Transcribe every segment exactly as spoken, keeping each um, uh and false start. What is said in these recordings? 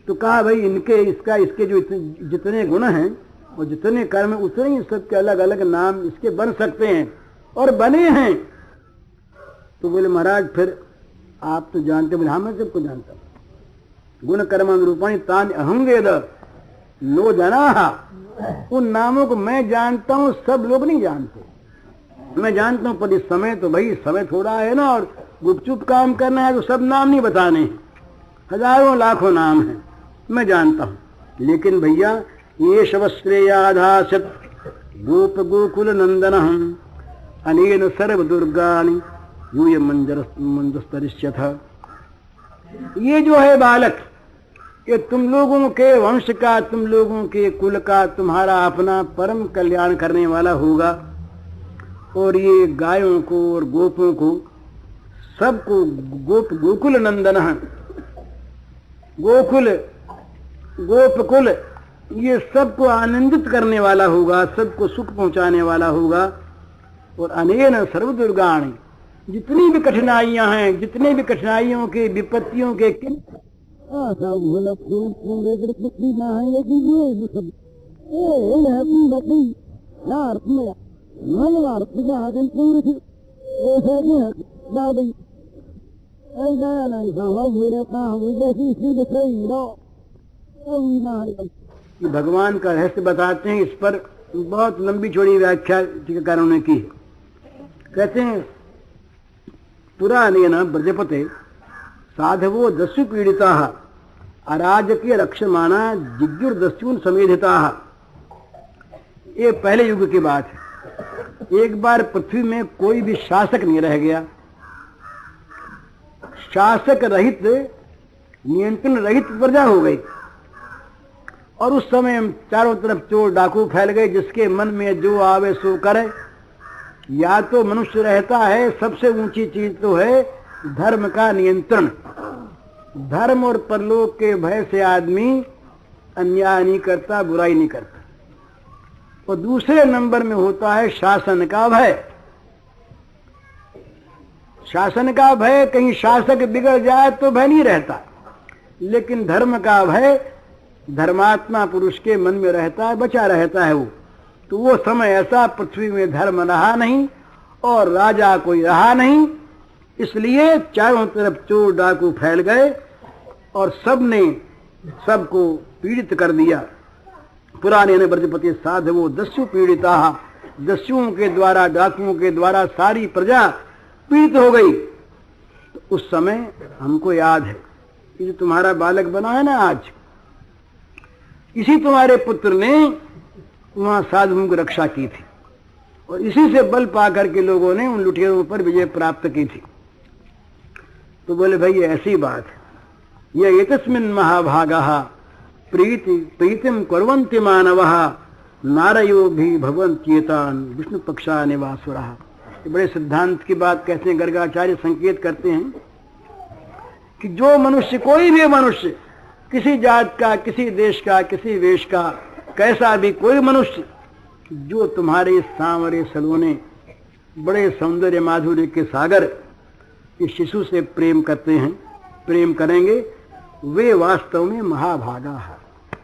तो कहा भाई इनके इसका इसके जो जितने गुण हैं और जितने कर्म उतने ही सबके अलग अलग नाम इसके बन सकते हैं और बने हैं। तो बोले महाराज फिर आप तो जानते, बोले हाँ मैं सबको जानता हूँ। गुण कर्म अनुरूपाणी तान अहम वेद नो जना, उन नामों को मैं जानता हूँ, सब लोग नहीं जानते। मैं जानता हूँ पर इस समय तो भाई समय थोड़ा है ना, और गुपचुप काम करना है तो सब नाम नहीं बताने हैं, हजारों लाखों नाम हैं, मैं जानता हूँ। लेकिन भैया ये शवश्रेयाधासत गोप गोकुल नंदन अनेन सर्व दुर्गानि यूय मंजस्तरिष्यथ। ये जो है बालक, ये तुम लोगों के वंश का, तुम लोगों के कुल का, तुम्हारा अपना परम कल्याण करने वाला होगा। और ये गायों को और गोपों को सबको गोप गोकुल नंदन, गोकुल गोपकुल, ये सबको आनंदित करने वाला होगा, सबको सुख पहुंचाने वाला होगा। और अनेन सर्व दुर्गाणि, जितनी भी कठिनाइयां हैं, जितने भी कठिनाइयों के विपत्तियों के किन भगवान का रहस्य बताते हैं। इस पर बहुत लंबी चौड़ी व्याख्या टीकाकारों ने की। कहते हैं पुराणेन ब्रजपते साधवो दस्यु पीड़िता अराजकीय रक्षमाणा जिज्ञुर्दस्यून समेधिता। ये पहले युग की बात है। एक बार पृथ्वी में कोई भी शासक नहीं रह गया, शासक रहित, नियंत्रण रहित प्रजा हो गई। और उस समय चारों तरफ चोर डाकू फैल गए, जिसके मन में जो आवे सो करे। या तो मनुष्य रहता है, सबसे ऊंची चीज तो है धर्म का नियंत्रण। धर्म और परलोक के भय से आदमी अन्याय नहीं करता, बुराई नहीं करता। और दूसरे नंबर में होता है शासन का भय। शासन का भय, कहीं शासक बिगड़ जाए तो भय नहीं रहता, लेकिन धर्म का भय धर्मात्मा पुरुष के मन में रहता है, बचा रहता है वो। तो वो समय ऐसा पृथ्वी में धर्म रहा नहीं और राजा कोई रहा नहीं, इसलिए चारों तरफ चोर डाकू फैल गए और सबने सबको पीड़ित कर दिया। पुराने ने ब्रजपति साधवो दस्यु पीड़िता, दस्युओं के द्वारा, डाकुओं के द्वारा सारी प्रजा पीड़ित हो गई। तो उस समय हमको याद है, ये जो तुम्हारा बालक बना है ना आज, इसी तुम्हारे पुत्र ने वहां साधुओं की रक्षा की थी और इसी से बल पा करके लोगों ने उन लुटेरों पर विजय प्राप्त की थी। तो बोले भाई ऐसी बात है। ये एतस्मिन् महाभागाः प्रीति प्रीतिम कुर्वन्ति मानवः नारयो भी भगवन्त्येतान् विष्णु पक्षा निवासुरः। ये बड़े सिद्धांत की बात कहते हैं, गर्गाचार्य संकेत करते हैं कि जो मनुष्य, कोई भी मनुष्य, किसी जात का, किसी देश का, किसी वेश का, कैसा भी कोई मनुष्य, जो तुम्हारे सांवरे सलोने बड़े सौंदर्य माधुर्य के सागर इस शिशु से प्रेम करते हैं, प्रेम करेंगे, वे वास्तव में महाभागा है।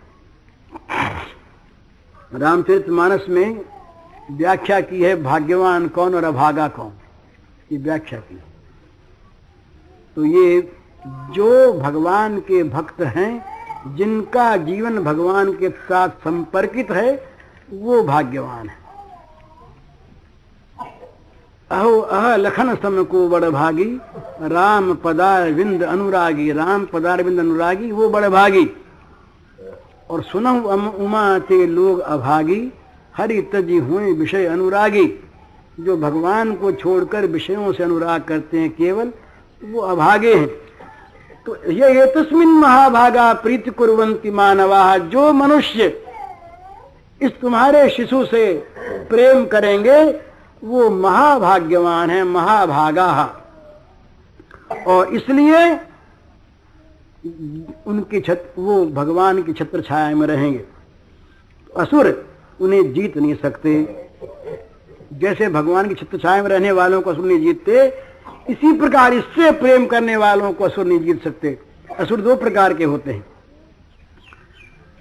रामचरितमानस में व्याख्या की है भाग्यवान कौन और अभागा कौन, ये व्याख्या की। तो ये जो भगवान के भक्त हैं, जिनका जीवन भगवान के साथ संपर्कित है, वो भाग्यवान है। अहो अह लखन सम को बड़ भागी राम पदार विंद अनुरागी, राम पदार विंद अनुरागी वो बड़ भागी। और सुनहु उमा ते लोग अभागी हरि तजी हुए विषय अनुरागी। जो भगवान को छोड़कर विषयों से अनुराग करते हैं केवल, वो अभागे हैं। तो ये तस्मिन् महाभागा प्रीति कुर्वन्ति मानवाः, जो मनुष्य इस तुम्हारे शिशु से प्रेम करेंगे वो महाभाग्यवान है, महाभागा। और इसलिए उनकी छत, वो भगवान की छत्र छाया में रहेंगे। असुर उन्हें जीत नहीं सकते। जैसे भगवान की छत्र छाया में रहने वालों को असुर नहीं जीतते, इसी प्रकार इससे प्रेम करने वालों को असुर नहीं जीत सकते। असुर दो प्रकार के होते हैं,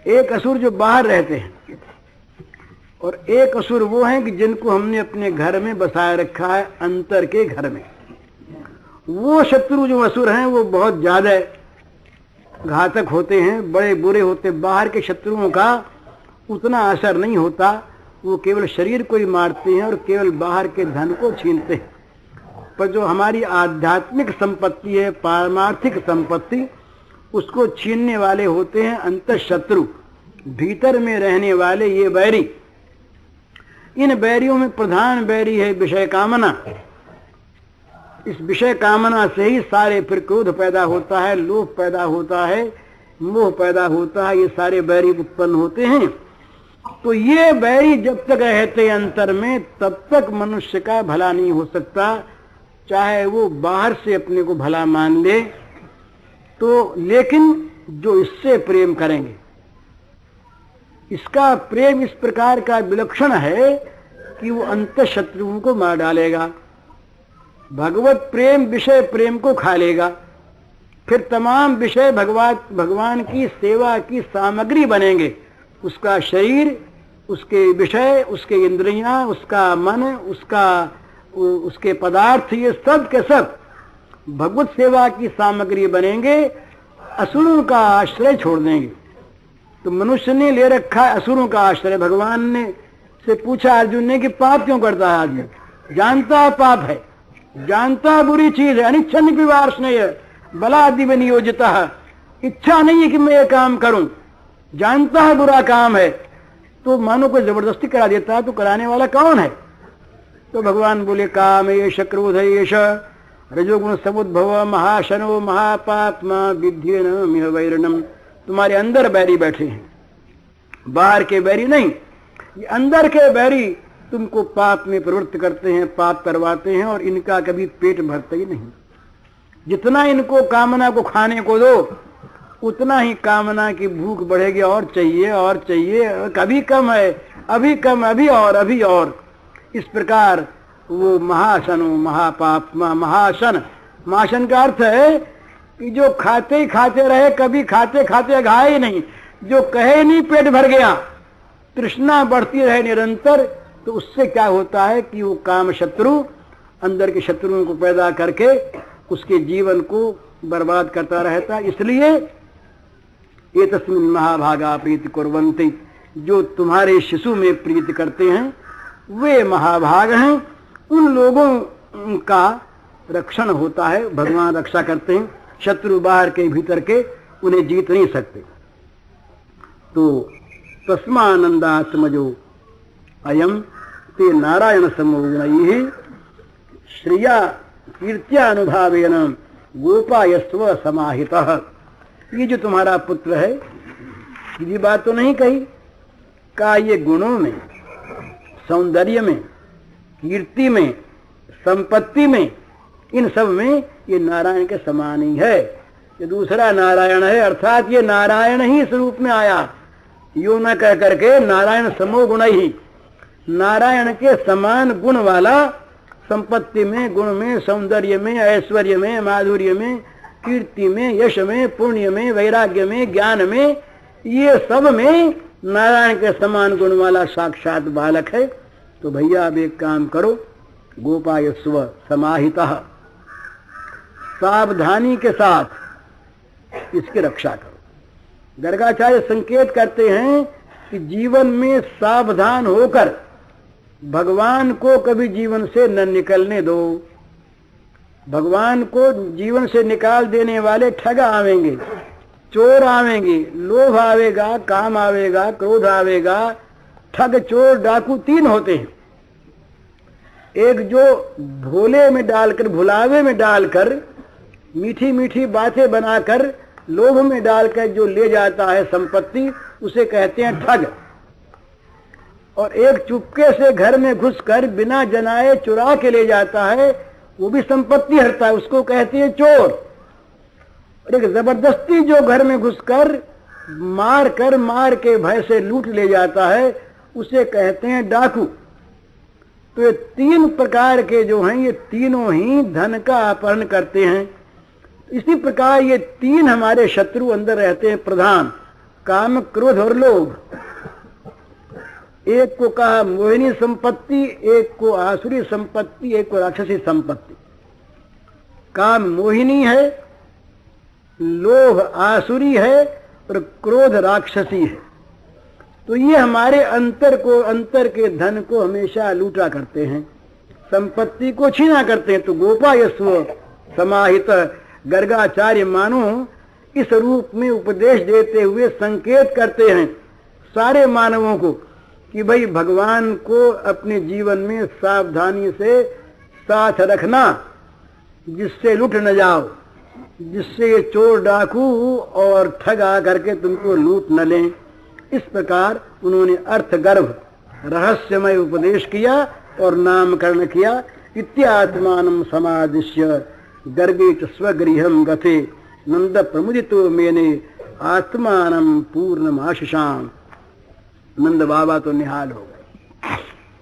एक असुर जो बाहर रहते हैं और एक असुर वो हैं कि जिनको हमने अपने घर में बसाए रखा है, अंतर के घर में। वो शत्रु जो असुर हैं वो बहुत ज्यादा घातक होते हैं, बड़े बुरे होते। बाहर के शत्रुओं का उतना असर नहीं होता, वो केवल शरीर को ही मारते हैं और केवल बाहर के धन को छीनते हैं। पर जो हमारी आध्यात्मिक संपत्ति है, पारमार्थिक संपत्ति, उसको छीनने वाले होते हैं अंतर शत्रु, भीतर में रहने वाले ये बैरी। इन बैरियों में प्रधान बैरी है विषय कामना। इस विषय कामना से ही सारे फिर क्रोध पैदा होता है, लोभ पैदा होता है, मोह पैदा होता है, ये सारे बैरी उत्पन्न होते हैं। तो ये बैरी जब तक रहते अंतर में तब तक मनुष्य का भला नहीं हो सकता, चाहे वो बाहर से अपने को भला मान ले तो। लेकिन जो इससे प्रेम करेंगे, इसका प्रेम इस प्रकार का विलक्षण है कि वो अंत शत्रुओं को मार डालेगा। भगवत प्रेम विषय प्रेम को खा लेगा, फिर तमाम विषय भगवान भगवान की सेवा की सामग्री बनेंगे। उसका शरीर, उसके विषय, उसके इंद्रियां, उसका मन, उसका उसके पदार्थ, ये सब के सब भगवत सेवा की सामग्री बनेंगे। असुरों का आश्रय छोड़ देंगे। तो मनुष्य ने ले रखा है असुरों का आश्रय। भगवान ने से पूछा अर्जुन ने कि पाप क्यों करता है आदमी? जानता है पाप है, जानता है बुरी चीज है, अनिच्छन की वार्ष नहीं है, बलादि में नियोजिता है, इच्छा नहीं है कि मैं ये काम करूं, जानता है बुरा काम है, तो मानो को जबरदस्ती करा देता है। तो कराने वाला कौन है? तो भगवान बोले काम एष क्रोध एष रजोगुण समुद्भव महाशनो महापात्मा विद्येन मिह वैरणम। तुम्हारे अंदर बैरी बैठे हैं, बाहर के बैरी नहीं। ये अंदर के बैरी तुमको पाप में प्रवृत्त करते हैं, पाप करवाते हैं और इनका कभी पेट भरता ही नहीं। जितना इनको कामना को खाने को दो उतना ही कामना की भूख बढ़ेगी, और चाहिए और चाहिए, कभी कम है, अभी कम, अभी और, अभी और। इस प्रकार वो महाशनो महापापमा। महाशन, महाशन का अर्थ है कि जो खाते ही खाते रहे, कभी खाते खाते घाए ही नहीं, जो कहे नहीं पेट भर गया, तृष्णा बढ़ती रहे निरंतर, तो उससे क्या होता है कि वो काम शत्रु अंदर के शत्रुओं को पैदा करके उसके जीवन को बर्बाद करता रहता। इसलिए ये तस्मिन महाभागा प्रीति कुर्वन्ति, जो तुम्हारे शिशु में प्रीति करते हैं वे महाभाग हैं। उन लोगों का रक्षण होता है, भगवान रक्षा करते हैं। शत्रु बाहर के भीतर के उन्हें जीत नहीं सकते। तो तस्मानंदात्मजो अयम ते नारायण समोगुणैः श्रिया कीर्त्या अनुभावेन गोपायस्व समाहितः। ये जो तुम्हारा पुत्र है, ये बात तो नहीं कही का ये गुणों में, सौंदर्य में, कीर्ति में, संपत्ति में, इन सब में ये नारायण के समान ही है। ये दूसरा नारायण है, अर्थात ये नारायण ही इस रूप में आया। यो न कह करके नारायण समो गुण ही, नारायण के समान गुण वाला, संपत्ति में, गुण में, सौंदर्य में, ऐश्वर्य में, माधुर्य में, कीर्ति में, यश में, पुण्य में, वैराग्य में, ज्ञान में, ये सब में नारायण के समान गुण वाला साक्षात बालक है। तो भैया अब एक काम करो, गोपायस्व समाहितः, सावधानी के साथ इसकी रक्षा करो। गर्गाचार्य संकेत करते हैं कि जीवन में सावधान होकर भगवान को कभी जीवन से न निकलने दो। भगवान को जीवन से निकाल देने वाले ठग आवेंगे, चोर आवेंगे, लोभ आवेगा, काम आवेगा, क्रोध आवेगा। ठग, चोर, डाकू तीन होते हैं। एक जो भोले में डालकर, भुलावे में डालकर, मीठी मीठी बातें बनाकर, लोभ में डालकर जो ले जाता है संपत्ति, उसे कहते हैं ठग। और एक चुपके से घर में घुसकर बिना जनाए चुरा के ले जाता है, वो भी संपत्ति हरता है, उसको कहते हैं चोर। और एक जबरदस्ती जो घर में घुसकर मार कर, मार के भय से लूट ले जाता है, उसे कहते हैं डाकू। तो ये तीन प्रकार के जो हैं, ये तीनों ही धन का अपहरण करते हैं। इसी प्रकार ये तीन हमारे शत्रु अंदर रहते हैं प्रधान, काम, क्रोध और लोभ। एक को कहा मोहिनी संपत्ति, एक को आसुरी संपत्ति, एक को राक्षसी संपत्ति। काम मोहिनी है, लोभ आसुरी है और क्रोध राक्षसी है। तो ये हमारे अंतर को, अंतर के धन को हमेशा लूटा करते हैं, संपत्ति को छीना करते हैं। तो गोपायस्व समाहित गर्गाचार्य मानो इस रूप में उपदेश देते हुए संकेत करते हैं सारे मानवों को कि भाई भगवान को अपने जीवन में सावधानी से साथ रखना, जिससे लूट न जाओ, जिससे ये चोर डाकू और ठग आ करके तुमको लूट न लें। इस प्रकार उन्होंने अर्थगर्भ रहस्यमय उपदेश किया और नामकरण किया। इत्यात्मानं समादिश्य गर्गे च स्वगृहं गते नंद प्रमुदितो मेने आत्मानं पूर्णमाशिषाम्। नंद बाबा तो निहाल हो गए।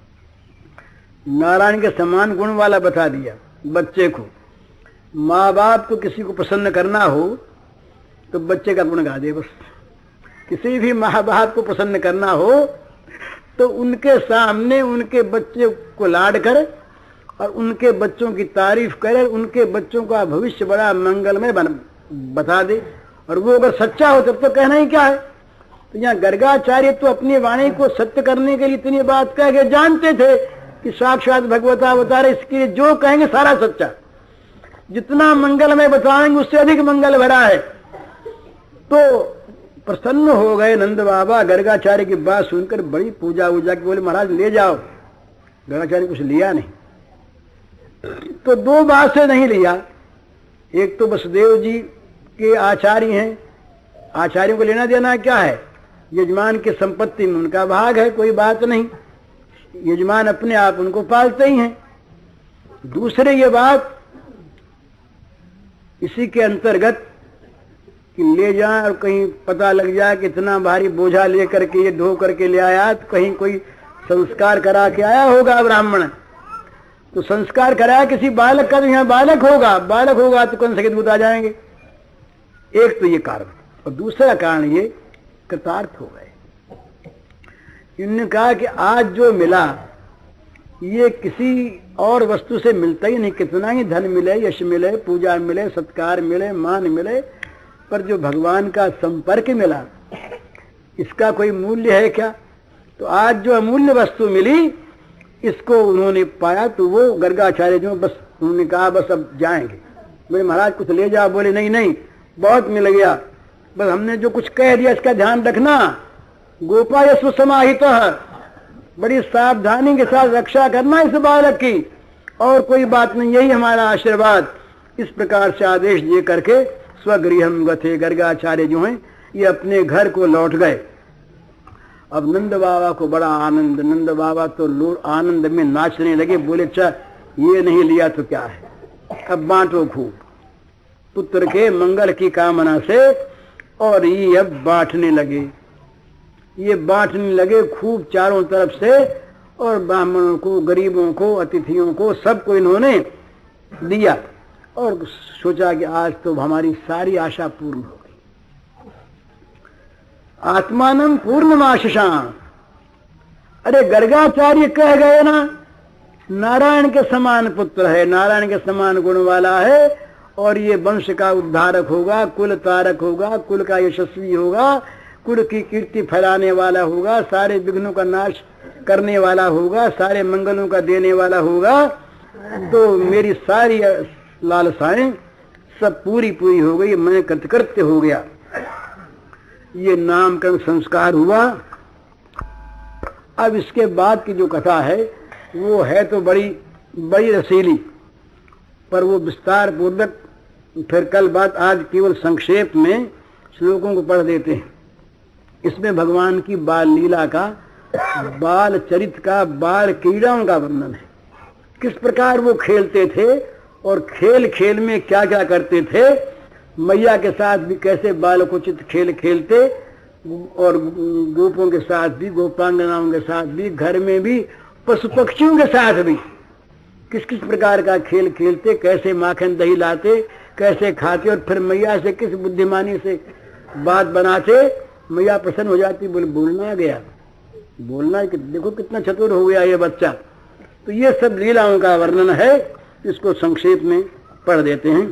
नारायण के समान गुण वाला बता दिया बच्चे को। माँ बाप को किसी को प्रसन्न करना हो तो बच्चे का गुण गा दे बस। किसी भी माँ बाप को प्रसन्न करना हो तो उनके सामने उनके बच्चे को लाड कर और उनके बच्चों की तारीफ करे, उनके बच्चों का भविष्य बड़ा मंगलमय बन बता दे। और वो अगर सच्चा हो तब तो कहना ही क्या है। तो यहाँ गर्गाचार्य तो अपनी वाणी को सत्य करने के लिए इतनी बात कह के जानते थे कि साक्षात भगवता अवतार, इसके जो कहेंगे सारा सच्चा, जितना मंगलमय बताएंगे उससे अधिक मंगल भरा है। तो प्रसन्न हो गए नंद बाबा गर्गाचार्य की बात सुनकर। बड़ी पूजा वूजा की, बोले महाराज ले जाओ। गर्गाचार्य कुछ लिया नहीं। तो दो बात से नहीं लिया। एक तो वसुदेव जी के आचार्य हैं, आचार्यों को लेना देना क्या है, यजमान की संपत्ति में उनका भाग है, कोई बात नहीं, यजमान अपने आप उनको पालते ही हैं। दूसरे ये बात इसी के अंतर्गत कि ले जाए और कहीं पता लग जाए कि इतना भारी बोझा लेकर के ये ढो करके ले आया, तो कहीं कोई संस्कार करा के आया होगा ब्राह्मण, तो संस्कार कराया किसी बालक का, तो यहाँ बालक होगा, बालक होगा तो कौन सकेत आ जाएंगे। एक तो ये कारण, और दूसरा कारण ये कृतार्थ हो गए। इन्होंने कहा कि आज जो मिला ये किसी और वस्तु से मिलता ही नहीं। कितना ही धन मिले, यश मिले, पूजा मिले, सत्कार मिले, मान मिले, पर जो भगवान का संपर्क मिला इसका कोई मूल्य है क्या। तो आज जो अमूल्य वस्तु मिली इसको उन्होंने पाया। तो वो गर्गाचार्य जो बस उन्होंने कहा बस अब जाएंगे। बोले महाराज कुछ ले जाओ। बोले नहीं नहीं बहुत मिल गया, बस हमने जो कुछ कह दिया इसका ध्यान रखना। गोपायस्व समाहित, बड़ी सावधानी के साथ रक्षा करना इस बालक की, और कोई बात नहीं, यही हमारा आशीर्वाद। इस प्रकार से आदेश दे करके स्वगृहम गथे, गर्गाचार्य जो हैं ये अपने घर को लौट गए। अब नंद बाबा को बड़ा आनंद, नंद बाबा तो लोग आनंद में नाचने लगे। बोले अच्छा ये नहीं लिया तो क्या है, अब बांटो खूब। पुत्र के मंगल की कामना से और ये अब बांटने लगे, ये बांटने लगे खूब चारों तरफ से, और ब्राह्मणों को, गरीबों को, अतिथियों को, सबको इन्होंने दिया। और सोचा कि आज तो हमारी सारी आशा पूर्ण हो गई। आत्मानं पूर्णमाशिषाम्। अरे गर्गाचार्य कह गए ना, नारायण के समान पुत्र है, नारायण के समान गुण वाला है, और ये वंश का उद्धारक होगा, कुल तारक होगा, कुल का यशस्वी होगा, कुल की कीर्ति फैलाने वाला होगा, सारे विघ्नों का नाश करने वाला होगा, सारे मंगलों का देने वाला होगा। तो मेरी सारी लालसाएं सब पूरी पूरी हो गई, मैं कृतकृत्य हो गया। ये नामकरण संस्कार हुआ। अब इसके बाद की जो कथा है वो है तो बड़ी बड़ी रसीली, पर वो विस्तार पूर्वक फिर कल बात, आज केवल संक्षेप में श्लोकों को पढ़ देते हैं। इसमें भगवान की बाल लीला का, बाल चरित्र का, बाल क्रीड़ाओं का वर्णन है। किस प्रकार वो खेलते थे और खेल खेल में क्या क्या करते थे, मैया के साथ भी कैसे बालकोचित खेल खेलते, और गोपों के साथ भी, गोपांगनाओं के साथ भी, घर में भी, पशु पक्षियों के साथ भी किस किस प्रकार का खेल खेलते, कैसे माखन दही लाते, कैसे खाते, और फिर मैया से किस बुद्धिमानी से बात बनाते, मैया प्रसन्न हो जाती, बोले बोलना आ गया, बोलना कि देखो कितना चतुर हो गया ये बच्चा। तो ये सब लीलाओं का वर्णन है, इसको संक्षेप में पढ़ देते हैं।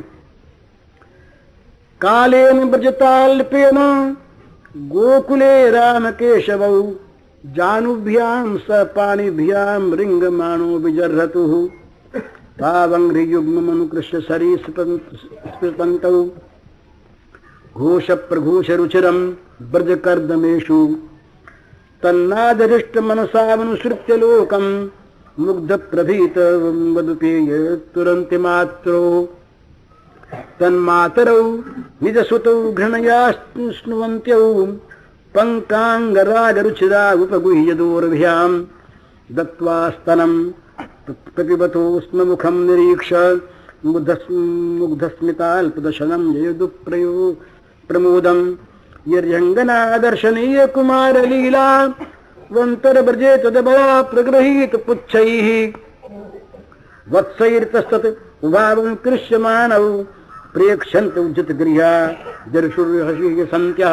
कालेन ब्रजताल्पेन गोकुले राम केशवौ जानुभ्याम स पाणिभ्याम रिंगमाणो विजर्हतुः तावंघ्रियुग्ममनुकृष्य सरीसृपन्तौ घोष प्रघोष रुचिरम ब्रजकर्दमेषु तन्नादरिष्ट मनसामनुसृत्य लोकम मुग्ध प्रभीत वदुपेय तुरंतिमात्रो तन्मातरौ निजसुतौ घृणया स्नुवन्त्यौ पंकांगरागरुचिरा उपगुह्य दूरभ्यां दत्त्वा स्तनं प्रतिबतो स्म मुखं निरीक्ष मुग्धस्मिताल्पदशनं जयदुप्रयो प्रमोदं यर्यङ्गनादर्शनीय कुमारलीला वन्तर्ब्रजे तदभया प्रगृहीत पुच्छैः वत्सैर्तस्तत् उभावं कृष्यमाणौ प्रेक्षन्त उज्जतगृहा जर्षुर्हसि सन्त्यः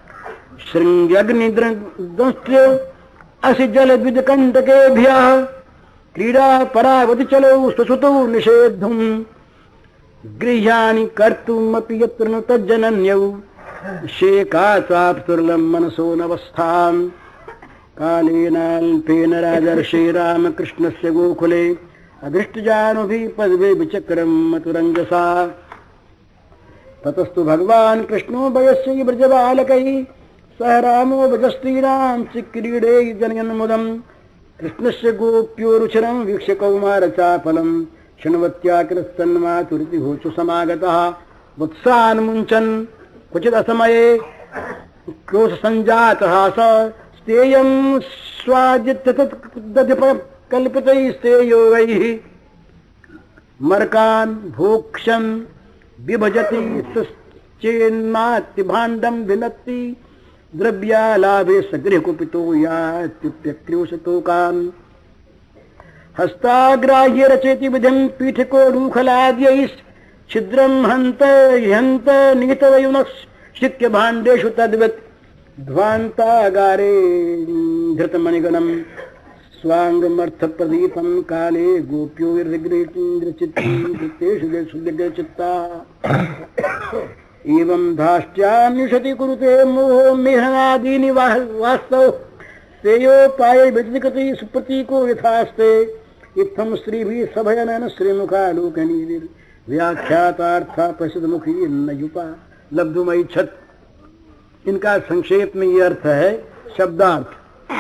शृङ्ग्यग्निदंष्ट्य असि जलद्विजकण्टकेभ्यः क्रीडा परावति चलौ स्वसुतौ निषेद्धुं गृह्यानि कर्तुमपि यत्र न तज्जनन्यौ शेकाचाप्तुर्लं मनसो नवस्थां कालेनाल्पेन राजर्षे रामकृष्णस्य गोकुले अदृष्टजानुभिः पदवे विचक्रं मतुरञ्जसा ततस्तु भगवान् कृष्णो वयस्य ब्रजबालकैः सह रामो भजस्त्रीणां चिक्रीडे जनयन्मुदम् कृष्णस्य गोप्यो रुचिरं वीक्ष्य कौमारचापलं शृण्वत्याकृतन्मातुरिति होचु समागतः वत्सान्मुञ्चन् क्वचिदसमये क्रोशसञ्जातः स स्तेयं स्वाजित्यकल्पितैस्तेयोगैः मर्कान् भोक्ष्यन् विभजति चेन्मात्तिभाण्डं भिनत्ति द्रव्यालाभे सगृहकुपितो यात्युप्यक्रोशतोकान् हस्ताग्राह्य रचयति विधिं पीठको रूखलाद्यैः छिद्रं हन्त हन्त निहितवयुनश्चिक्य भाण्डेषु तद्वत् ध्वान्तागारे धृतमणिगणं स्वाङ्गमर्थप्रदीपं काले गोप्यो चित्ता एवं धाष्ट्यान्विषति कुरुते मोहो मेहनादीनि वास्तव श्रेयोपाये व्यतिकृति सुप्रतीको यथास्ते इत्थं श्रीभिः सभयनन श्रीमुखालोकनी व्याख्यातार्था प्रसिद्धमुखी नयुपा लब्धुमयी छत। इनका संक्षेप में ये अर्थ है, शब्दार्थ,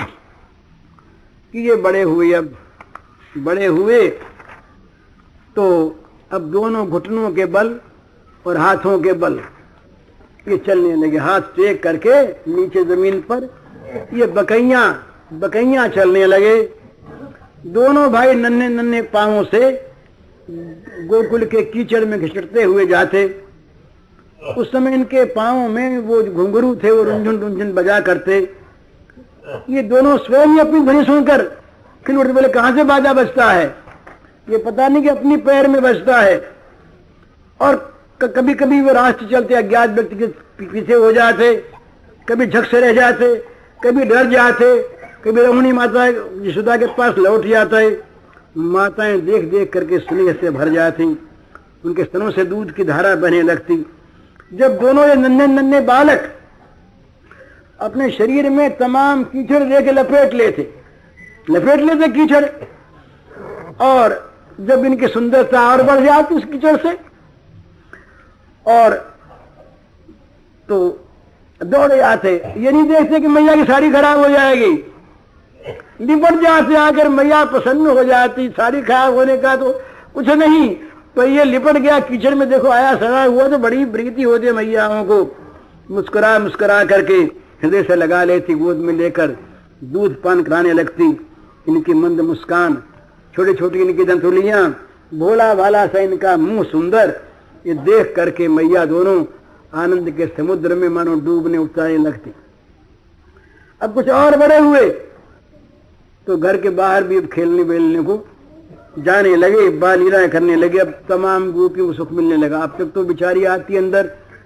कि ये बड़े हुए, अब बड़े हुए तो अब दोनों घुटनों के बल और हाथों के बल ये चलने लगे, हाथ टेक करके नीचे जमीन पर ये बकैया बकैया चलने लगे। दोनों भाई नन्हे नन्हे पांवों से गोकुल के कीचड़ में घिसटते हुए जाते। उस समय इनके पांवों में वो घुंघरू थे, वो रुंझुन रुंझुन बजा करते। ये दोनों स्वयं अपनी ध्वनि सुनकर फिर उठते, बोले कहां से बाजा बजता है, ये पता नहीं कि अपनी पैर में बजता है। और कभी कभी वो रास्ते चलते अज्ञात व्यक्ति के पीछे हो जाते, कभी झक से रह जाते, कभी डर जाते, कभी रोहिणी माता यशोदा के पास लौट जाते। माताएं देख देख करके स्नेह से भर जाती, उनके स्तनों से दूध की धारा बहने लगती। जब दोनों ये नन्हे नन्हे बालक अपने शरीर में तमाम कीचड़ लेके लपेट लेते लपेट लेते कीचड़, और जब इनकी सुंदरता और बढ़ जाती उस कीचड़ से, और तो दौड़े आते। ये नहीं देखते कि मैया की साड़ी खराब हो जाएगी, लिपट जाते आकर मैया प्रसन्न हो जाती। साड़ी खराब होने का तो कुछ नहीं, तो ये लिपट गया कीचड़ में, देखो आया सड़ा हुआ, तो बड़ी प्रीति होती है मैयाओं को। मुस्कुरा मुस्कुरा करके हृदय से लगा लेती, गोद में लेकर दूध पान कराने लगती। इनकी मंद मुस्कान, छोटी छोटी इनकी दंतुलियां, भोला भाला सा इनका मुंह सुंदर, ये देख करके मैया दोनों आनंद के समुद्र में मानो डूबने उतरने लगती। अब कुछ और बड़े हुए तो घर के बाहर भी अब खेलने बेलने को जाने लगे, बाल लीलाएं करने लगे। अब तमाम गोपियों को सुख मिलने लगा। अब तक तो बेचारी आती अंदर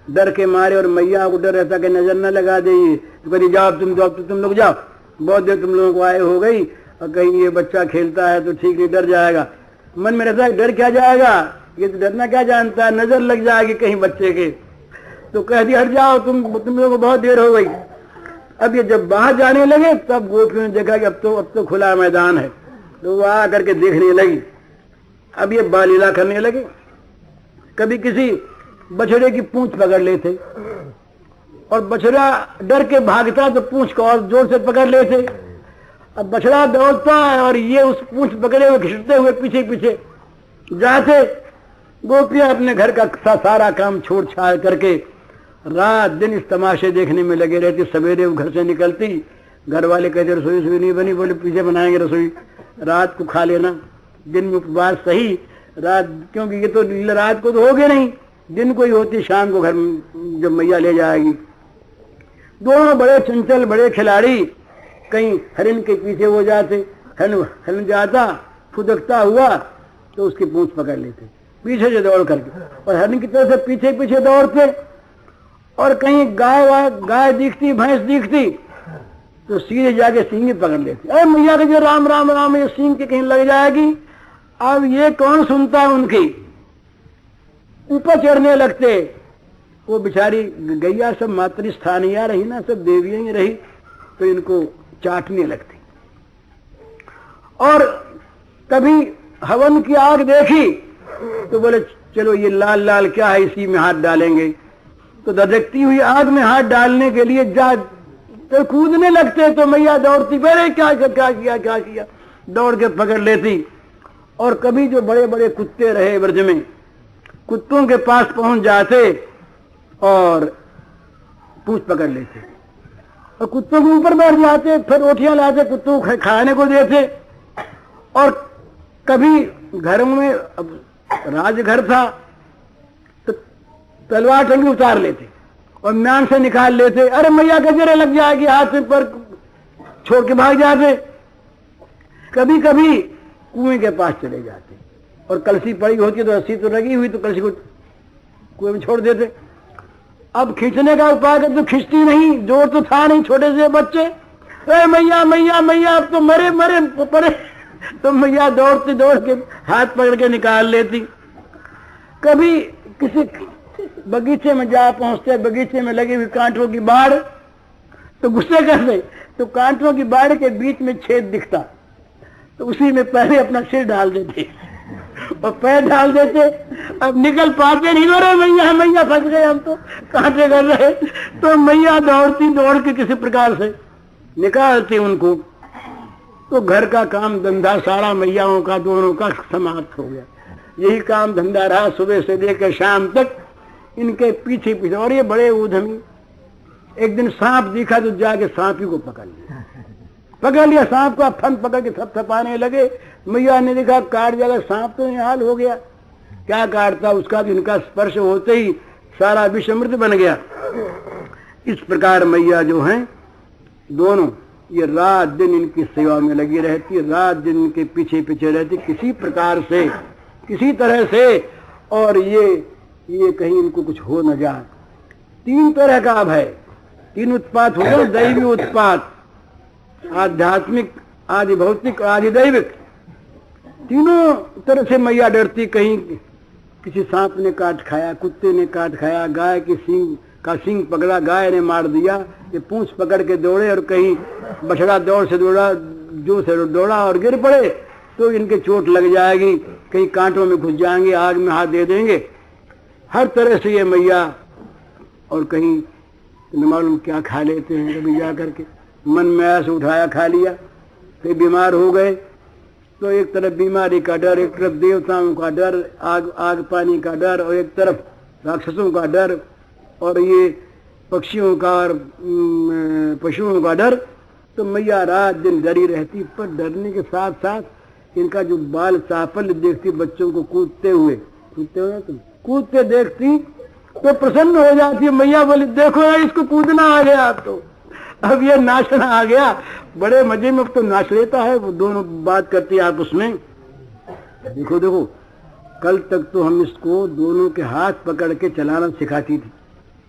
डर के मारे, और मैया को डर रहता कि नजर न लगा दे, तो कहीं जाओ तुम जाओ तो तुम लोग जाओ, बहुत देर तुम लोगों को आए हो गई, और कहीं ये बच्चा खेलता है तो ठीक नहीं, डर जाएगा। मन में रहता है डर क्या जाएगा, ये तो डरना क्या जानता है, नजर लग जाएगी कहीं बच्चे के। तो कह दिया हट जाओ तुम तुम लोगों को बहुत देर हो गई। अब ये जब बाहर जाने लगे तब गोपियों ने देखा कि अब तो अब तो खुला मैदान है, तो वह आ करके देखने लगी। अब ये बालीला करने लगे, कभी किसी बछड़े की पूंछ पकड़ लेते और बछड़ा डर के भागता तो पूंछ को और जोर से पकड़ लेते। अब बछड़ा दौड़ता है और ये उस पूंछ पकड़े हुए घिसते हुए पीछे पीछे जाते। गोपियां अपने घर का सारा काम छोड़ छाड़ करके रात दिन इस तमाशे देखने में लगे रहती। सवेरे वो घर से निकलती, घर वाले कहते रसोई रसोई नहीं बनी, बोले पीछे बनाएंगे रसोई, रात को खा लेना। दिन में उपवास सही, रात क्योंकि ये तो रात को तो होगे नहीं, दिन को ही होती, शाम को घर में जब मैया ले जाएगी। दोनों बड़े चंचल बड़े खिलाड़ी, कहीं हरिन के पीछे हो जाते, हरिन हरिन जाता फुदकता हुआ तो उसकी पूंछ पकड़ लेते पीछे से दौड़ करके, और हरिन की तरफ से पीछे पीछे दौड़ते। और कहीं गाय गाय दिखती भैंस दिखती तो सीधे जाके सींग पकड़ लेती। अरे मैया के जो राम राम राम ये सींग के कहीं लग जाएगी। अब ये कौन सुनता है उनकी, ऊपर चढ़ने लगते। वो बेचारी गैया सब मातृस्थानीय रही ना, सब देवियां ही रही, तो इनको चाटने लगती। और कभी हवन की आग देखी तो बोले चलो ये लाल लाल क्या है, इसी में हाथ डालेंगे। तो धधकती हुई आग में हाथ डालने के लिए जा तो कूदने लगते, तो मैया दौड़ती, अरे क्या क्या किया क्या किया, दौड़ के पकड़ लेती। और कभी जो बड़े बड़े कुत्ते रहे ब्रज में, कुत्तों के पास पहुंच जाते और पूंछ पकड़ लेते और कुत्तों के ऊपर बैठ जाते, फिर रोटियां लाते कुत्तों को खाने को देते। और कभी घरों में, अब राजघर था तो तलवार टंगी उतार लेते और म्यान से निकाल लेते। अरे मैया गजरे लग जाएगी, हाथ पर छोड़ के भाग जाते। कभी कभी कुएं के पास चले जाते और कलसी पड़ी होती तो रस्सी तो लगी हुई, तो कलसी को कुएं में छोड़ देते। अब खींचने का उपाय कर तो खींचती नहीं, जोर तो था नहीं, छोटे से बच्चे। अरे मैया मैया मैया अब तो मरे मरे पड़े, तो मैया दौड़ते दौड़ के हाथ पकड़ के निकाल लेती। कभी किसी बगीचे में जा पहुंचते, बगीचे में लगी हुई कांटों की बाढ़, तो गुस्से करते, तो कांटों की बाढ़ के बीच में छेद दिखता, तो उसी में पहले अपना सिर डाल देते और पैर डाल देते। अब निकल पाते नहीं, रे मैया मैया फंस गए हम, तो कांटे कर रहे। तो मैया दौड़ती दौड़ के किसी प्रकार से निकालती उनको। तो घर का काम धंधा सारा मैयाओं का दोनों का समाप्त हो गया। यही काम धंधा रहा सुबह से लेकर शाम तक, इनके पीछे पीछे। और ये बड़े उद्यमी, एक दिन सांप दिखा तो जाके सांप ही को पकड़ लिया पकड़ लिया सांप का फन पकड़ के थपथपाने लगे। मैया ने देखा काट जाएगा सांप, तो हाल हो गया, क्या काटता, उसका भी इनका स्पर्श होते ही सारा विषमृत बन गया। इस प्रकार मैया जो हैं दोनों, ये रात दिन इनकी सेवा में लगी रहती, रात दिन इनके पीछे पीछे रहती, किसी प्रकार से किसी तरह से, और ये ये कहीं इनको कुछ हो न जाए। तीन तरह का भय, तीन उत्पात हो गए, दैवी उत्पात, आध्यात्मिक, आदि भौतिक, आदि दैविक। तीनों तरह से मैया डरती। कहीं किसी सांप ने काट खाया, कुत्ते ने काट खाया, गाय की सींग का सींग पकड़ा, गाय ने मार दिया, ये पूंछ पकड़ के दौड़े, और कहीं बछड़ा दौड़ से दौड़ा, जो से दौड़ा और गिर पड़े तो इनके चोट लग जाएगी, कहीं कांटों में घुस जाएंगे, आग में हाथ दे देंगे। हर तरह से ये मैया, और कहीं न मालूम क्या खा लेते हैं, कभी जा करके मन में ऐसे उठाया खा लिया। कहीं बीमार हो गए तो एक तरफ बीमारी का डर, एक तरफ देवताओं का डर, आग आग पानी का डर, और एक तरफ राक्षसों का डर, और ये पक्षियों का और पशुओं का डर। तो मैया रात दिन डरी रहती, पर डरने के साथ साथ इनका जो बाल चापल्य देखती, बच्चों को कूदते हुए कूदते हुए तुम कूदते देखती तो प्रसन्न हो जाती है। मैया बोली देखो इसको कूदना आ गया, तो अब ये नाचना आ गया, बड़े मजे में तो नाच लेता है। वो दोनों बात करती है आपस में, देखो देखो कल तक तो हम इसको दोनों के हाथ पकड़ के चलाना सिखाती थी,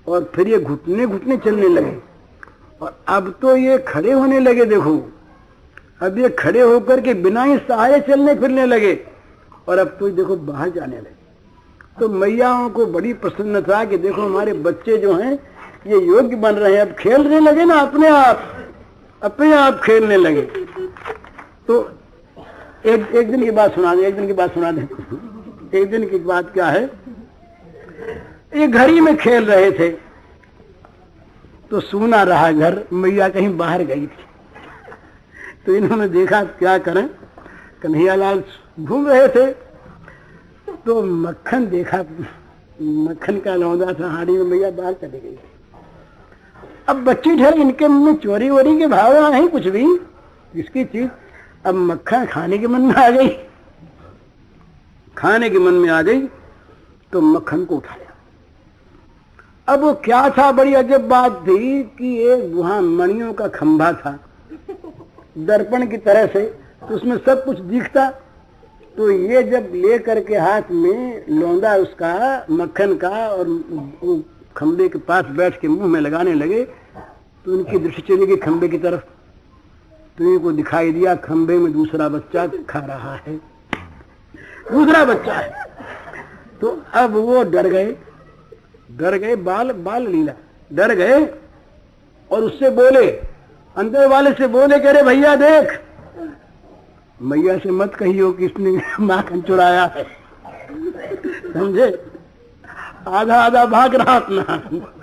और फिर ये घुटने घुटने चलने लगे, और अब तो ये खड़े होने लगे। देखो अब ये खड़े होकर के बिना ही सहारे चलने फिरने लगे, और अब तो देखो बाहर जाने लगे। तो मैयाओं को बड़ी प्रसन्न था कि देखो हमारे बच्चे जो हैं ये योग्य बन रहे हैं, अब खेलने लगे ना, अपने आप अपने आप खेलने लगे। तो एक एक दिन की बात सुना दे, एक दिन की बात सुना दे। एक दिन की बात क्या है, ये घड़ी में खेल रहे थे, तो सूना रहा घर, मैया कहीं बाहर गई थी। तो इन्होंने देखा क्या करें, कन्हैयालाल घूम रहे थे, तो मक्खन देखा, मक्खन का लौंदा था हाड़ी में, मैया बाहर चली गई। अब बच्चे ठहरे, इनके मन में चोरी वोरी के भाव नहीं कुछ भी, इसकी चीज। अब मक्खन खाने के मन में आ गई, खाने के मन में आ गई, तो मक्खन को उठाया। अब वो क्या था, बड़ी अजब बात थी कि एक वहां मणियों का खंभा था दर्पण की तरह से, तो उसमें सब कुछ दिखता। तो ये जब ले करके हाथ में लौंदा उसका मक्खन का और खंबे के पास बैठ के मुंह में लगाने लगे, तो उनकी दृष्टि चली गई खंबे की तरफ। तो इनको दिखाई दिया खंबे में दूसरा बच्चा खा रहा है, दूसरा बच्चा है। तो अब वो डर गए, डर गए, बाल बाल लीला डर गए, और उससे बोले, अंदर वाले से बोले, कह रहे भैया देख, मैया से मत कहियो कि इसने माखन चुराया है, समझे। आधा आधा भाग रहा अपना,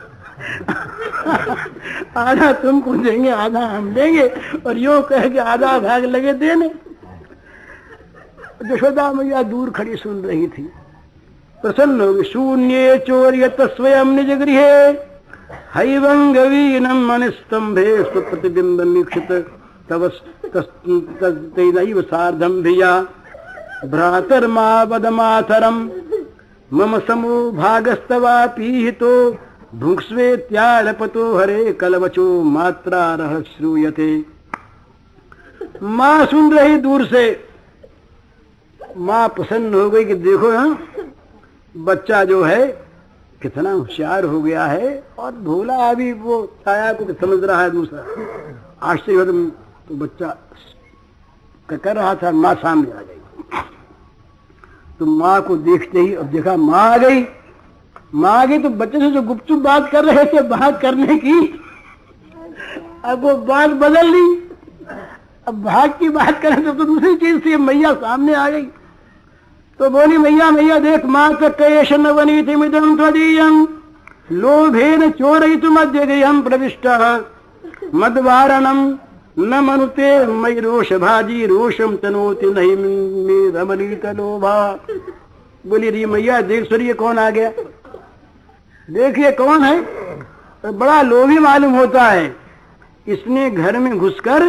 आधा तुमको देंगे आधा हम देंगे, और यो कह के आधा भाग लगे देने। यशोदा मैया दूर खड़ी सुन रही थी, प्रसन्न हो गई। शून्य चोर्यत स्वयं निज गृहे हैवंगवीनम मनिस्तंभे स्वप्रतिबिंब मीक्षित तव तैनैव सार्धं भिया भ्रातर्मा वदमातरम मम समो भागस्तवापीहितो भुक्स्वेत्यालपतो हरे कलवचो मात्रारह श्रूयते। माँ सुन रही दूर से, माँ प्रसन्न हो गई कि देखो हाँ बच्चा जो है कितना होशियार हो गया है, और भोला अभी वो छाया को समझ रहा है दूसरा। आश्चर्य तो बच्चा कर रहा था, माँ सामने आ गई। तो माँ को देखते ही अब देखा माँ आ गई, माँ आ गई तो बच्चे से जो गुपचुप बात कर रहे थे बात करने की, अब वो बात बदल ली। अब भाग की बात करें तो, तो दूसरी चीज थी। मैया सामने आ गई तो बोली, मैया मैया देख, माँ तक्ष नवनीति मिदम त्वदीयम लोभेन चोरयितुम अद्य गृहं प्रविष्टः मद्वारणम न मनुते मयि रोष भाजी रोषम तनोति नहीं मे रमणीत लोभा। बोली री मैया देख सुनिए कौन आ गया, देखिए कौन है, तो बड़ा लोभी मालूम होता है। इसने घर में घुसकर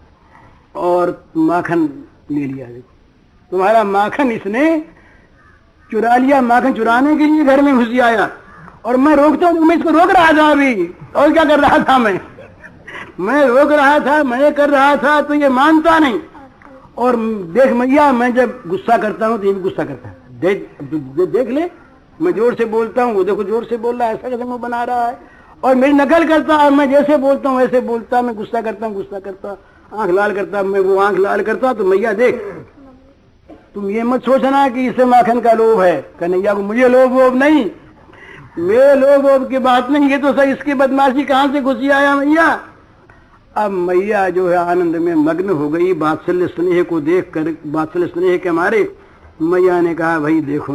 और माखन ले लिया, तुम्हारा माखन इसने चुरा लिया। माखन चुराने के लिए घर में घुस आया, और मैं रोकता हूँ, मैं इसको रोक रहा था अभी, और क्या कर रहा था मैं मैं रोक रहा था, मैं कर रहा था, तो ये मानता नहीं। और देख मैया, मैं जब गुस्सा करता हूँ तो ये भी गुस्सा करता है, देख दे, देख ले, मैं जोर से बोलता हूँ, वो देखो जोर से बोल रहा है, ऐसा कैसे मुंह बना रहा है, और मेरी नकल करता है। मैं जैसे बोलता हूँ वैसे बोलता, मैं गुस्सा करता हूँ गुस्सा करता, आंख लाल करता, मैं वो आंख लाल करता। तो मैया देख, तुम ये मत सोचना कि इसे माखन का लोभ है। कन्हैया को मुझे लोभ वोभ नहीं, मेरे लोभ वोभ की बात नहीं, ये तो सही इसकी बदमाशी कहाँ से घुसी आया मैया। अब मैया जो है आनंद में मग्न हो गई, वात्सल्य स्नेह को देख कर, वात्सल्य स्नेह के मारे मैया ने कहा, भाई देखो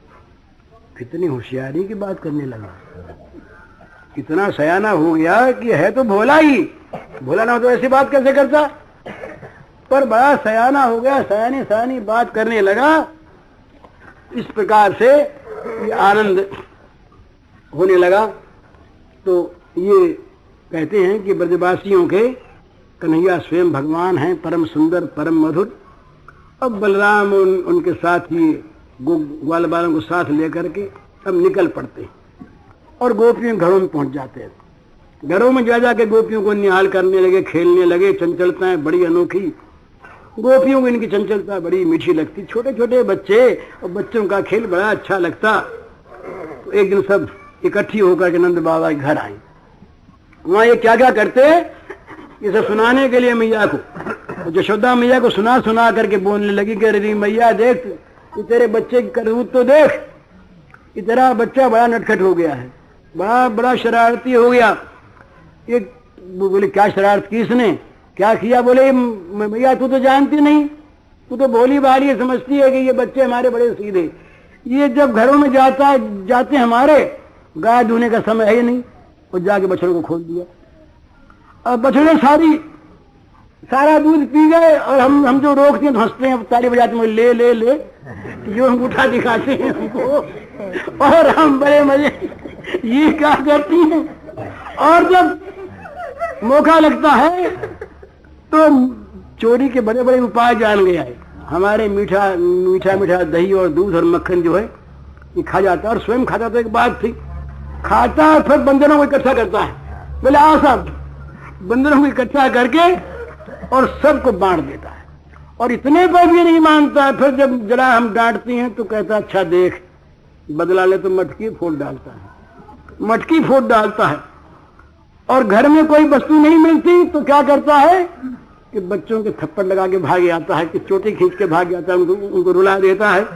कितनी होशियारी की बात करने लगा, कितना सयाना हो गया कि है तो भोला ही, भोला ना हो तो ऐसी बात कैसे करता, पर बड़ा सयाना हो गया, सयानी सयानी बात करने लगा। इस प्रकार से ये आनंद होने लगा। तो ये कहते हैं कि ब्रजवासियों के कन्हैया स्वयं भगवान हैं, परम सुंदर परम मधुर। अब बलराम उन, उनके साथ ही गो ग्वाल बालों को साथ लेकर के अब निकल पड़ते हैं, और गोपियों घरों में पहुंच जाते हैं। घरों में जा जाके गोपियों को निहाल करने लगे, खेलने लगे। चंचलता है बड़ी अनोखी, गोपियों को इनकी चंचलता बड़ी मीठी लगती। छोटे छोटे बच्चे और बच्चों का खेल बड़ा अच्छा लगता। तो एक दिन सब इकट्ठी होकर के नंद बाबा के घर आई। वहां ये क्या क्या करते, इसे सुनाने के लिए मैया को, यशोदा मैया को सुना सुना करके बोलने लगी कि अरे मैया देख, ये तेरे बच्चे की करतूत तो देख, ये तेरा बच्चा बड़ा नटखट हो गया है, बड़ा बड़ा शरारती हो गया। ये बोले क्या शरारत की इसने, क्या किया? बोले मैया तू तो जानती नहीं, तू तो भोली भाली समझती है कि ये बच्चे हमारे बड़े सीधे, ये जब घरों में जाता है जाते हमारे गाय धोने का समय है ही नहीं, और जाके बछड़ों को खोल दिया। अब बछड़े सारी सारा दूध पी गए, और हम हम जो रोकते हैं तो हंसते हैं, ताली बजाते हैं, ले ले ले जो हम उठा दिखाते हैं हमको, और हम बड़े मजे ये क्या करती हैं। और जब मौका लगता है तो चोरी के बड़े बड़े उपाय जान गया है। हमारे मीठा मीठा मीठा दही और दूध और मक्खन जो है ये खा जाता है, और स्वयं खाता तो एक बात थी, खाता है फिर बंदरों को इकट्ठा करता है। बोले आओ सब, बंदरों को इकट्ठा करके और सबको बांट देता है, और इतने पर भी नहीं मानता है। फिर जब जरा हम डांटती हैं तो कहता अच्छा देख, बदला ले तो मटकी फोड़ डालता है, मटकी फोड़ डालता है। और घर में कोई वस्तु नहीं मिलती तो क्या करता है कि बच्चों के थप्पड़ लगा के भाग आता है, कि चोटी खींच के भाग जाता है, उनको उनको रुला देता है।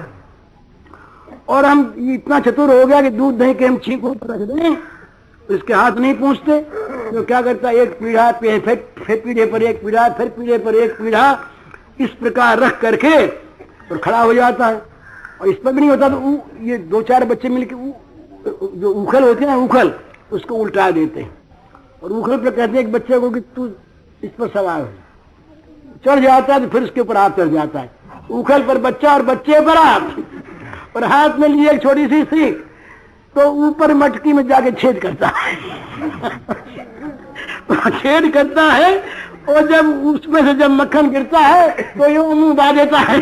और हम इतना चतुर हो गया कि दूध दही के हम छींक रख दें, इसके हाथ नहीं पूछते, तो क्या करता है एक पीढ़ा फिर फिर पीढ़े पर एक पीढ़ा, फिर पीढ़े पर एक पीढ़ा, इस प्रकार रख करके और खड़ा हो जाता है। और इस पर भी नहीं होता तो उ, ये दो चार बच्चे मिलकर जो उखल होते हैं उखल, उसको उल्टा देते हैं, और उखल पर कहते हैं एक बच्चे को कि तू इस पर सवार हो, चढ़ जाता है तो फिर उसके ऊपर आप चढ़ जाता है, उखल पर बच्चा और बच्चे पर आप, और हाथ में लिए एक छोटी सी सीख, तो ऊपर मटकी में जाके छेद करता है छेद करता है, और जब उसमें से जब मक्खन गिरता है तो यूं मुंह बा देता है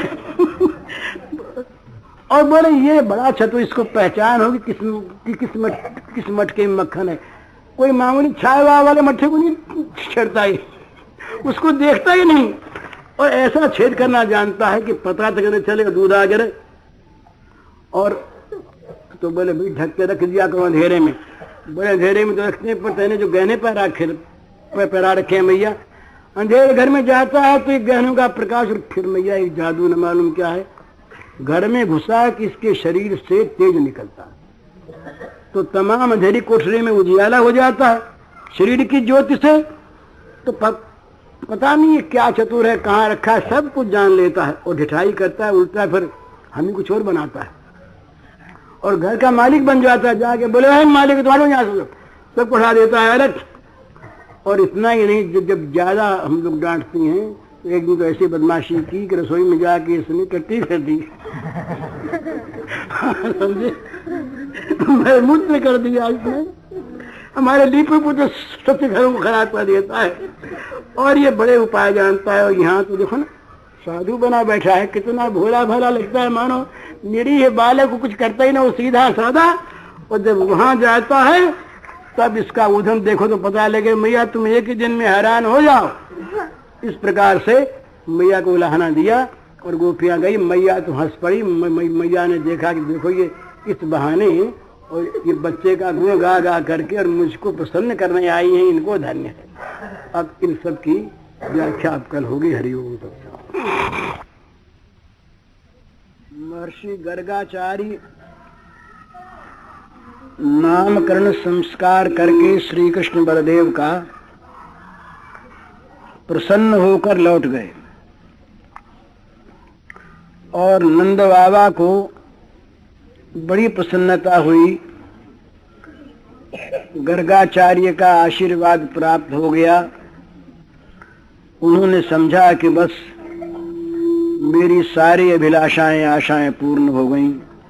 और बोले ये बड़ा अच्छा, तो इसको पहचान होगी किस कि, किस मट, किस मटके में मक्खन है। कोई मामूली छाए वाले मट्ठे को नहीं छेड़ता ही, उसको देखता ही नहीं, और ऐसा छेद करना जानता है कि पता तक चले दूध आ गिरे। और तो बोले भाई ढक के रख दिया करो अंधेरे में। बोले अंधेरे में तो रखने पर तेने जो गहने पैरा पैरा रखे हैं मैया, अंधेरे घर में जाता है तो एक गहनों का प्रकाश, और फिर मैया एक जादू न मालूम क्या है, घर में घुसा कि इसके शरीर से तेज निकलता है, तो तमाम अंधेरी कोठरी में उजियाला हो जाता है शरीर की ज्योति से। तो पता नहीं क्या चतुर है, कहाँ रखा है, सब कुछ जान लेता है, और ढिठाई करता है उल्टा, फिर हमें कुछ और बनाता है, और घर का मालिक बन जाता है। जाके बोले है मालिक तुम्हारे यहाँ से सब पढ़ा देता है अलग। और इतना ही नहीं, जब जब ज्यादा हम लोग डांटती हैं तो एक दिन तो ऐसी बदमाशी की कि रसोई में जाके इसने कट्टी कर दी समझे, मूत्र कर दिया इसने, हमारे लीपे पुत्र सबसे घरों को खराब कर देता है, और ये बड़े उपाय जानता है। और यहाँ तो देखो ना साधु बना बैठा है, कितना भोला भाला लगता है, मानो निरीह बालक को कुछ करता ही ना, वो सीधा साधा। और जब वहां जाता है तब इसका उधम देखो तो पता लगे मैया तुम एक ही दिन में हैरान हो जाओ। इस प्रकार से मैया को उलाहना दिया, और गोपियां गई, मैया तो हंस पड़ी। मैया ने देखा कि देखो ये इस बहाने और ये बच्चे का गुण गा गा करके और मुझको प्रसन्न करने आई हैं, इनको धन्य है। अब इन सब की व्याख्या अब कल होगी। हरिओम तत्सत। महर्षि गर्गाचार्य नामकरण संस्कार करके श्री कृष्ण बलदेव का प्रसन्न होकर लौट गए, और नंद बाबा को बड़ी प्रसन्नता हुई। गर्गाचार्य का आशीर्वाद प्राप्त हो गया। उन्होंने समझा कि बस मेरी सारी अभिलाषाएं आशाएं पूर्ण हो गईं।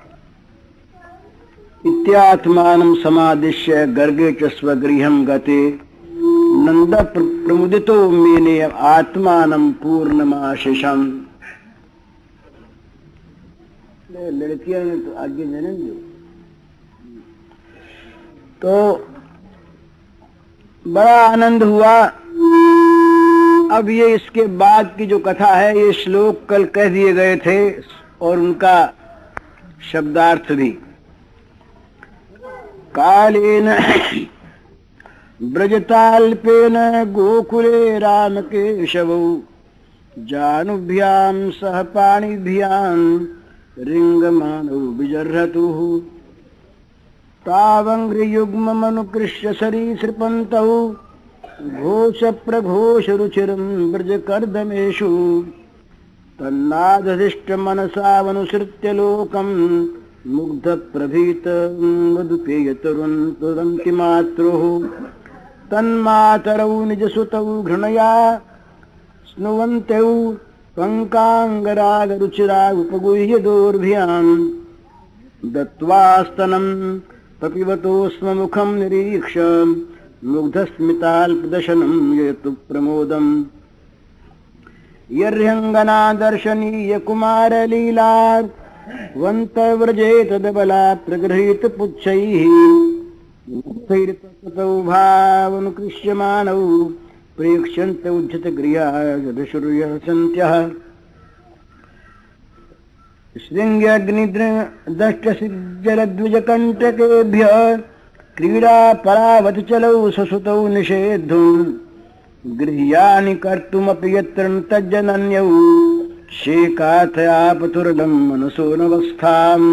इत्यात्मानं समादिश्य गर्गे च स्वगृहं गते नंद प्रमुदितो मेने आत्मानं पूर्णमाशिषम्। लड़कियां ने तो आगे जन्म दी, तो बड़ा आनंद हुआ। अब ये इसके बाद की जो कथा है, ये श्लोक कल कह दिए गए थे, और उनका शब्दार्थ भी। कालेन ब्रजताल्पेन गोकुले रामकेशवौ जानुभ्यां सह पाणिभ्यां रिंगमानौ विजर्हतुः तावङ्घ्रियुग्ममनुकृष्य सरीसृपन्तौ घोषप्रघोषरुचिरं ब्रजकर्दमेषु तन्नादधिष्टमनसावनुसृत्य लोकं मुग्धप्रभीतं मधुपेयतरुन् तुरन्ति मातृः तन्मातरौ निजसुतौ घृणया स्नुवन्तौ पङ्काङ्गरागरुचिरा उपगुह्य दोर्भ्याम् दत्त्वास्तनं पपिबतो स्म मुखं निरीक्ष्य मुग्धस्मिताल्पदशनं यतु प्रमोदम् यर्ह्यङ्गना दर्शनीय कुमारलीला वन्तव्रजे तदबला प्रगृहीत पुच्छैः मुक्तैर्ततौ भावनुकृष्यमाणौ प्रेक्ष्यन्त उज्झितगृहायशुर्यसन्त्यः शृङ्ग्यग्निदष्टसिज्जलद्विजकण्टकेभ्यः क्रीडा परावतचलौ ससुतौ निषेद्धुम् गृह्यानि कर्तुमपि यत्र न तज्जनन्यौ शेकाथयापतुर्लं मनसो नवस्थाम्।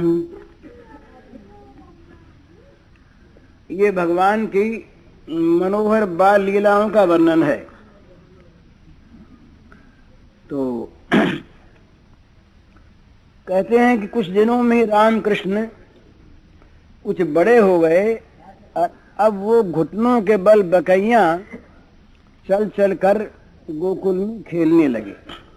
ये भगवान की मनोहर बाल लीलाओं का वर्णन है। तो कहते हैं कि कुछ दिनों में रामकृष्ण कुछ बड़े हो गए, अब वो घुटनों के बल बकैयां चल चल कर गोकुल में खेलने लगे।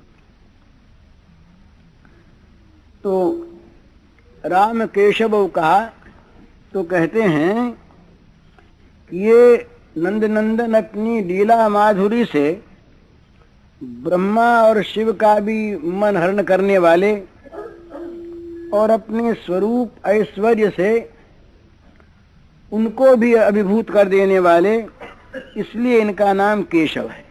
तो राम केशव कहा तो कहते हैं कि ये नंदनंदन अपनी लीला माधुरी से ब्रह्मा और शिव का भी मन हरण करने वाले और अपने स्वरूप ऐश्वर्य से उनको भी अभिभूत कर देने वाले, इसलिए इनका नाम केशव है।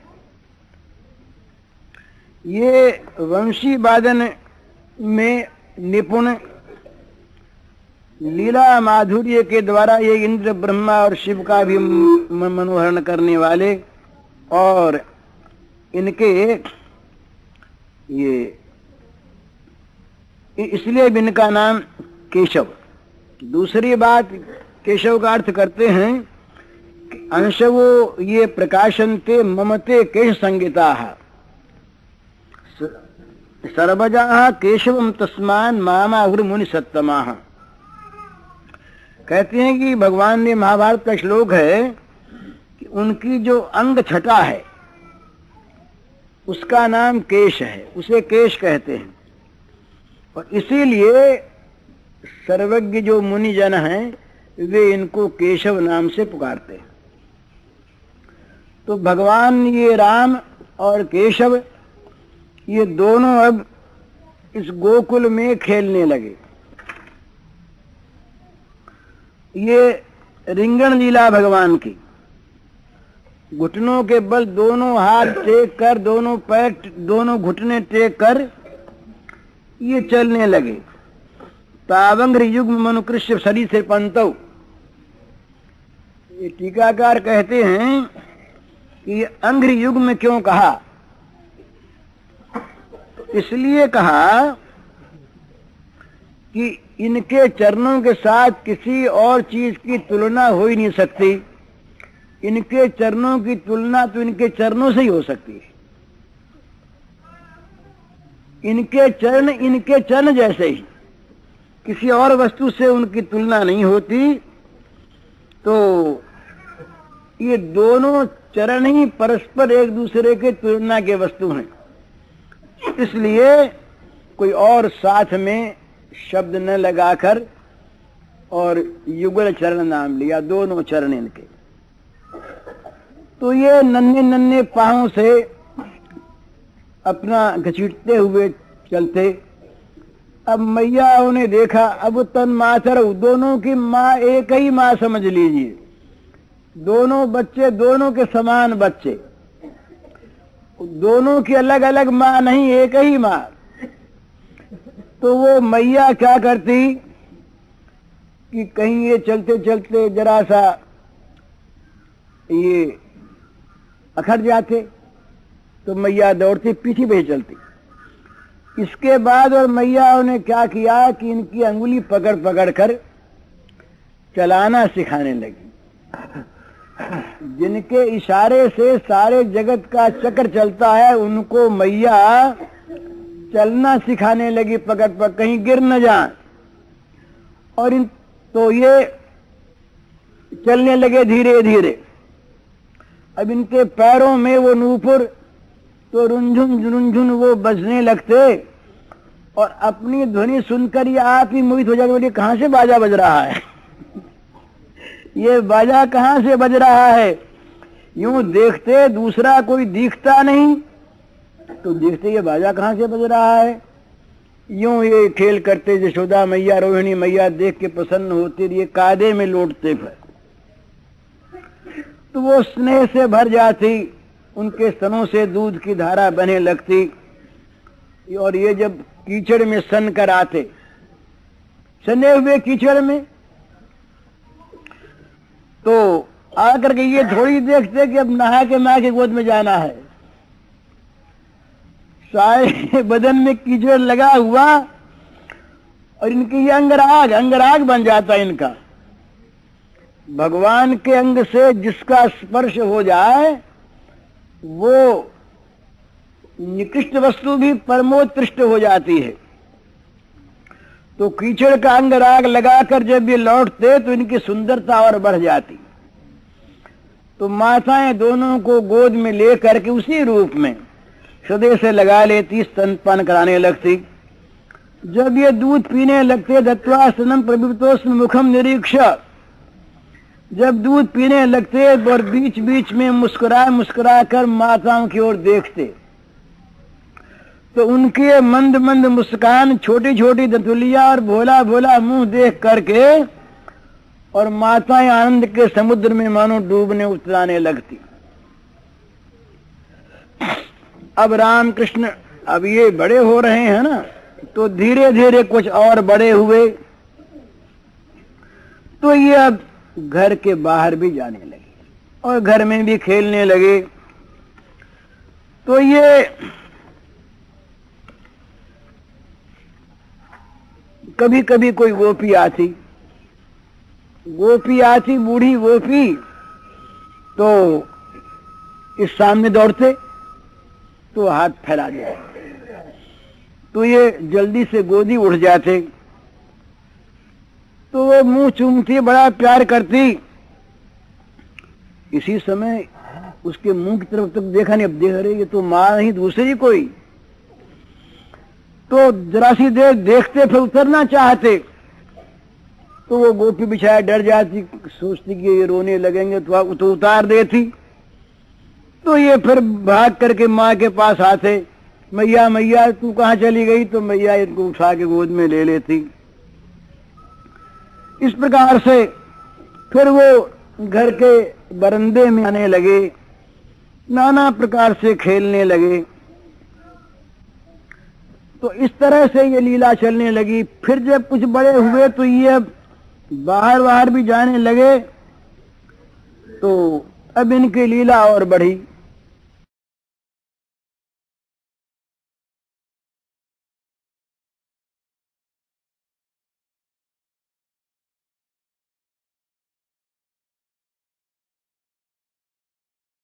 ये वंशी वादन में निपुण, लीला माधुर्य के द्वारा ये इंद्र ब्रह्मा और शिव का भी मनोहरण करने वाले, और इनके ये इसलिए भी इनका नाम केशव। दूसरी बात, केशव का अर्थ करते हैं अंशवो ये प्रकाशन्ते ममते केश संगीता सर्वजा केशवम तस्मान मामा मुनि सत्तमा। कहते हैं कि भगवान ने महाभारत का श्लोक है कि उनकी जो अंग छटा है उसका नाम केश है, उसे केश कहते हैं, और इसीलिए सर्वज्ञ जो मुनि जन हैं वे इनको केशव नाम से पुकारते हैं। तो भगवान ये राम और केशव ये दोनों अब इस गोकुल में खेलने लगे। ये रिंगण लीला भगवान की, घुटनों के बल दोनों हाथ टेक कर, दोनों पैर, दोनों घुटने टेक कर ये चलने लगे। तावंग्र युग्म मनुकृष्य शरीर से पंतौ। ये टीकाकार कहते हैं कि अंग्र युग में क्यों कहा, तो इसलिए कहा कि इनके चरणों के साथ किसी और चीज की तुलना हो ही नहीं सकती। इनके चरणों की तुलना तो इनके चरणों से ही हो सकती है। इनके चरण इनके चरण जैसे ही, किसी और वस्तु से उनकी तुलना नहीं होती। तो ये दोनों चरण ही परस्पर एक दूसरे के तुलना के वस्तु हैं, इसलिए कोई और साथ में शब्द न लगाकर और युगल चरण नाम लिया, दोनों चरण इनके। तो ये नन्हे नन्हे पांवों से अपना घसीटते हुए चलते। अब मैया उन्हें देखा, अब तन मातर, दोनों की माँ एक ही माँ समझ लीजिए, दोनों बच्चे दोनों के समान बच्चे, दोनों की अलग अलग माँ नहीं, एक ही माँ। तो वो मैया क्या करती, कि कहीं ये चलते चलते जरा सा ये अखड़ जाते तो मैया दौड़ती पीछे पे चलती। इसके बाद और मैया ने क्या किया कि इनकी अंगुली पकड़ पकड़ कर चलाना सिखाने लगी। जिनके इशारे से सारे जगत का चक्र चलता है उनको मैया चलना सिखाने लगी, पकड़ पकड़ कहीं गिर न जाए। और इन तो ये चलने लगे धीरे धीरे। अब इनके पैरों में वो नूपुर तो रुंझुन रुंझुन वो बजने लगते और अपनी ध्वनि सुनकर ये आप ही मोहित हो जाते, बोले कहां से बाजा बज रहा है ये बाजा कहां से बज रहा है। यूं देखते दूसरा कोई दिखता नहीं तो देखते ये बाजा कहां से बज रहा है। यूं ये खेल करते यशोदा मैया रोहिणी मैया देख के प्रसन्न होती, ये कायदे में लौटते फिर तो वो स्नेह से भर जाती, उनके स्तनों से दूध की धारा बहने लगती। और ये जब कीचड़ में सन कर आते, सने हुए कीचड़ में, तो आकर के ये थोड़ी देखते कि अब नहा के मां के गोद में जाना है। सारे बदन में कीचड़ लगा हुआ और इनकी ये अंगराग अंगराग बन जाता इनका। भगवान के अंग से जिसका स्पर्श हो जाए वो निकृष्ट वस्तु भी परमोत्कृष्ट हो जाती है। तो कीचड़ का अंगराग लगाकर जब ये लौटते तो इनकी सुंदरता और बढ़ जाती। तो माताएं दोनों को गोद में ले करके उसी रूप में हृदय से लगा लेती, स्तनपान कराने लगती। जब ये दूध पीने लगते दत्वा स्तनम प्रवितोस्म मुखम निरीक्ष, जब दूध पीने लगते और बीच बीच में मुस्कुरा मुस्कुरा कर माताओं की ओर देखते तो उनके मंद मंद मुस्कान, छोटी छोटी दंतुलिया और भोला भोला मुंह देख करके और माताएं आनंद के समुद्र में मानो डूबने उतराने लगती। अब राम कृष्ण अब ये बड़े हो रहे हैं ना, तो धीरे धीरे कुछ और बड़े हुए तो ये अब घर के बाहर भी जाने लगे और घर में भी खेलने लगे। तो ये कभी कभी कोई गोपी आती गोपी आती बूढ़ी गोपी तो इस सामने दौड़ते तो हाथ फैला दिया तो ये जल्दी से गोदी उठ जाते। तो वो मुंह चूमती, बड़ा प्यार करती। इसी समय उसके मुंह की तरफ तक देखा नहीं, अब देख रहे ये तो मां नहीं दूसरी कोई। तो जरा सी देर देखते फिर उतरना चाहते तो वो गोपी बिछाया डर जाती, सोचती कि ये रोने लगेंगे तो, तो उतार देती। तो ये फिर भाग करके माँ के पास आते, मैया मैया तू कहाँ चली गई। तो मैया इनको उठा के गोद में ले लेती। इस प्रकार से फिर वो घर के बरंदे में आने लगे, नाना प्रकार से खेलने लगे। तो इस तरह से ये लीला चलने लगी। फिर जब कुछ बड़े हुए तो ये बाहर बाहर भी जाने लगे तो अब इनकी लीला और बढ़ी।